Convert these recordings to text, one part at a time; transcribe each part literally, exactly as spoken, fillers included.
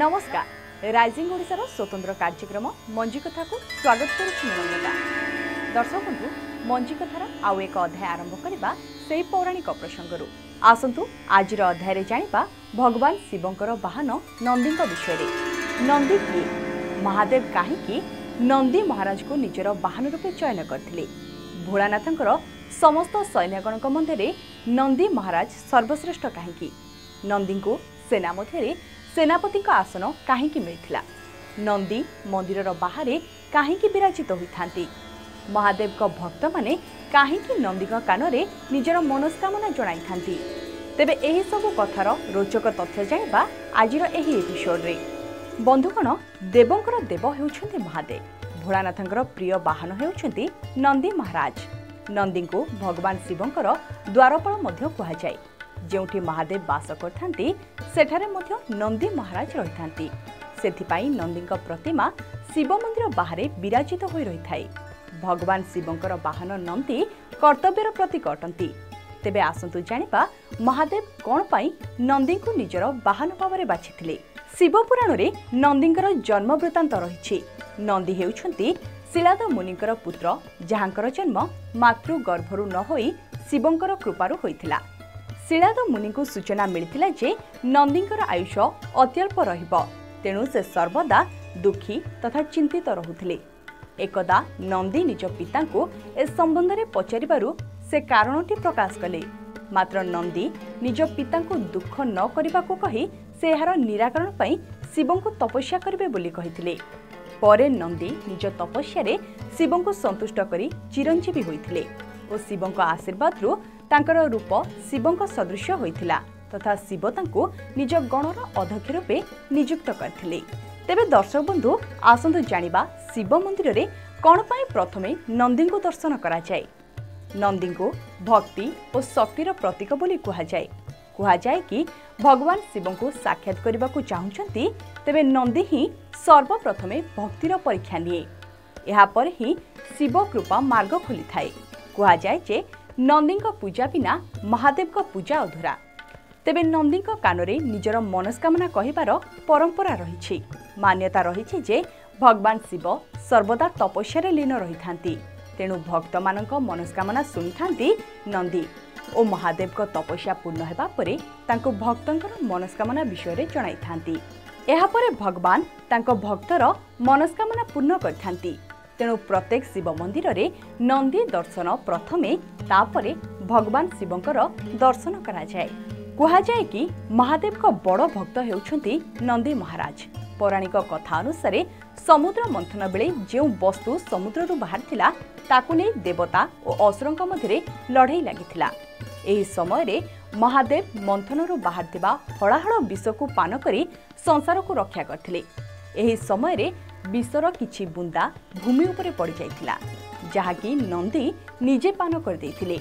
नमस्कार राइजिंग ओडिशार स्वतंत्र कार्यक्रम मंजी कथा को स्वागत करुछि नम्रता। दर्शक बंधु मंजी कथार आउ एक अध्याय आरंभ करबा सेही पौराणिक प्रसंगरु। आसंतु आजिर अध्याय रे जानिबा भगवान शिवंकर वाहन नंदी विषय रे। नंदी किए, महादेव काहेकि नंदी महाराज को निजर वाहन रूपे चयन करथिले। भोलानाथंकर समस्त सैन्यगणक मध्य नंदी महाराज सर्वश्रेष्ठ काहेकि। नंदी को सेना मध्य सेनापति आसन काहेकि मिलिथिला। नंदी मंदिर बाहर काहेकि विराजित होइथांती। महादेव को भक्त माने काहेकि नंदी कान रे निजर मनस्कामना जणाई थांती। तेबे एही सब कथार रोचक तथ्य जानिबा आजिर एही एपिसोड रे। बंधुगण, देवंकर देव हेउछन्ति महादेव। भोलानाथंकर प्रिय वाहन हेउछन्ति नंदी महाराज। नंदी को भगवान शिवंकर द्वारपाल मध्य कहा जाय। जेउठी महादेव वास करथांती सेठारे मध्य नंदी महाराज रहिथांती। सेथिपाई नंदी प्रतिमा शिव मंदिर बाहर विराजित होई रहिथाय। भगवान शिवंकर वाहन नंदी कर्तव्यर प्रतीक अटंती। तेबे आसंतु जानिबा महादेव कोन पाई नंदी को निजर वाहन भाव बाछिथिले। शिव पुराण रे नंदींकर जन्म वृत्तांत रहिछि। नंदी हेउछन्ति शिलाद मुनिंकर पुत्र, जहांकर जन्म मातृ गर्भरु न होई शिवंकर कृपारु होइथिला। शिलाद मुनि को सूचना मिलथिला जे नंदींकर आयुष अत्यल्प रहिब, तेणु से सर्वदा दुखी तथा चिंतित रहुथिले। एकदा नंदी निज पिता को ए संबंध में पचारिबारु से कारणटी प्रकाश कले। मात्र नंदी निज पिता को दुख न करने को कही से यार निराकरण पई शिवं को तपस्या करिवे बोली कहिथिले। परे नंदी निज तपस्या रे शिवं को संतुष्ट करी चिरंजीवी होइथिले और शिवं को आशीर्वाद रु तांकर रूप शिवं सदृश होइथिला तथा शिव तांको निज गणर अध्यक्ष रूपे नियुक्त करथिले। तेबे दर्शक बंधु, आसंतु जानिबा शिव मंदिर रे कोन पई प्रथमे नंदी को दर्शन करा जाय। नंदी को भक्ति और शक्तिर प्रतीक बोली कहा जाय। कहा जाय कि भगवान शिवं को साक्षात करबा को चाहुचंती तेबे नंदी ही सर्वप्रथमे भक्तिर परीक्षा निये। एहा पर ही शिव कृपा मार्ग खोली थाए। कहा जाय जे नंदी पूजा बिना महादेव को पूजा अधूरा। तेबे नंदी कानरे निजर मनस्कामना कहिबार परंपरा रही। मान्यता रही जे भगवान शिव सर्वदा तपस्या लीन रही थांती। तेणु भक्त मानक मनस्कामना सुनी थांती नंदी और महादेव को तपस्या पूर्ण हेबा परे तांको भक्तंकर मनस्कामना विषय रे जणाई थांती। एहा परे भगवान तांको भक्तर मनस्कामना पूर्ण करथांती। तेणु प्रत्येक शिव मंदिर रे नंदी दर्शन प्रथमे तापरे भगवान शिवंकर दर्शन करा जाय। कहा जाय कि महादेव को बड़ भक्त हेउछन्ति नंदी महाराज। पौराणिक कथा अनुसार समुद्र मंथन बेले जो वस्तु समुद्र रु बाहर थिला ताकु नै देवता और असुरंक मध्य लड़ाई लागिथिला। एही समय रे महादेव मंथन रु बाहर थिबा हळाहळ विष को पान करी संसार को रक्षा करथिले। एही समय रे विषर किछि बुंदा भूमि उपरे पड़ जाइथिला, जहाँकि नंदी निजे पान कर देइथिले।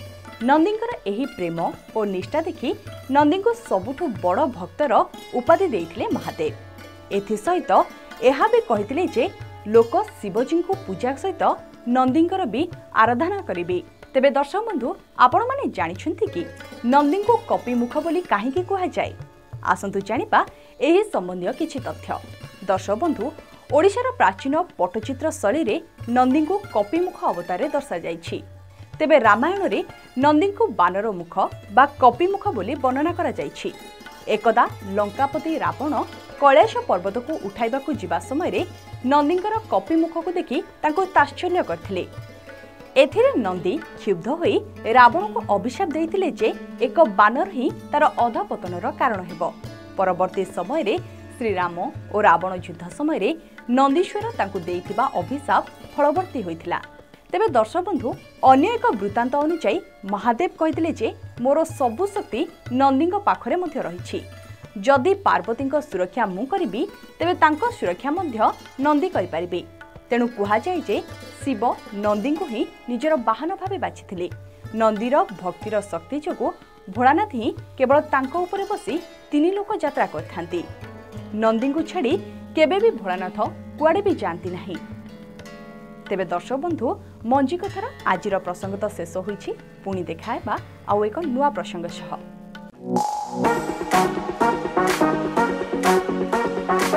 नंदींकर एही प्रेम और निष्ठा देखि नंदी को सबुठु बड़ भक्तर उपाधि देइथिले महादेव। एथि सहित एहा भी कहिथिले जे लोक शिवजी को पूजा सहित नंदींकर भी आराधना करिवे। तेबे दर्शक बंधु, आपण माने जानिछन्ति कि नंदी को कपिमुख बोली काहेकि कहा जाय। आसंतु जानिबा एही संबंधी किछि तथ्य। दर्शक बंधु, ओडिशार प्राचीन पट्टचित्र शैली रे नंदी को कपिमुख अवतार दर्शा जाइछि। तेबे रामायण रे नंदी को बानर मुख बा कपिमुख बोली वर्णना करा जाइछि। एकदा लंकापति रावण कैलाश पर्वत को उठाइबा को जिबा समय रे नंदींकर कपिमुख को देखि तांको ताश्चर्य करथिले। एथिरे नंदी क्षुब्ध होई रावण को अभिशाप देइथिले जे एक बानर ही तार अधपतनर कारण हेबो। परवर्ती समय रे श्री राम और रावण युद्ध समय रे नंदीश्वर तांको देइथिबा अभिशाप फलवर्ती होइथिला। तेबे दर्शक बंधु, अन्य एक वृत्तांत अनुसार महादेव कहिथिले जे मोर सबु शक्ति नंदी पाखरे मध्य रहिछि। जदि पार्वती सुरक्षा मु करिबी तेबे तांको सुरक्षा मध्य नंदी करि परिबे। तेणु कहा जाय जे शिव नंदी को ही निजर वाहन भावे बाछिथिले। नंदीर भक्तिर शक्ति जोगु भोलानाथ ही केवल तांको उपरे बसी तीन लोक यात्रा करथांती। नंदी को छाड़ी केबे भी भोलानाथ कुआडे भी जानती नहीं। तेबे दर्शक बंधु, मंजी कथार आजिर प्रसंग तो शेष होईछि। पुणी देखाएबा आउ एक नुआ प्रसंग सह।